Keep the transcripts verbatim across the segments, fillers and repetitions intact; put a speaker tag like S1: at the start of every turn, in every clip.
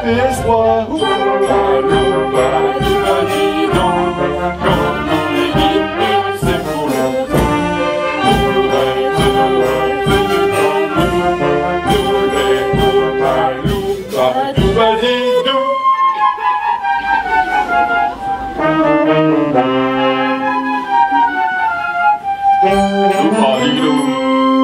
S1: et espoir. Oumpa loumpa, loumpa dis donc, quand on est guide, c'est pour longtemps. Pour être heureux, venez dans nous, nous les Oumpa loumpa, loumpa dis donc. Loumpa dis donc.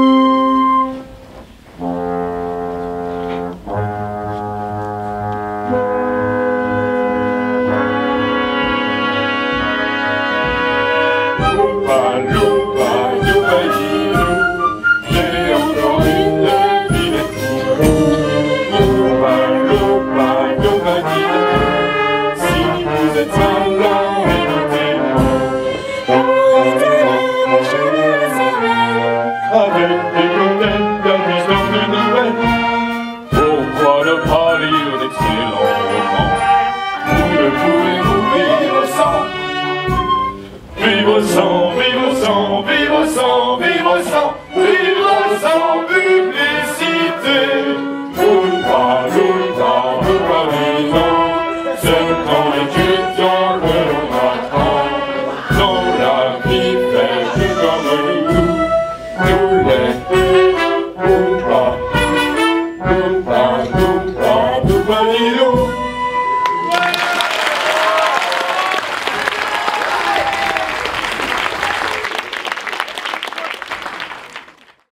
S1: Loumpa, loumpa, loumpa dis donc, j'ai encore une villette pour vous. Loumpa, loumpa, loumpa dis donc, si vous êtes là, écoutez-moi. Avec des quotettes d'amusement de Noël, pourquoi ne pas lire d'excellents romans? Vous ne pouvez-vous vivre sans, vivre sans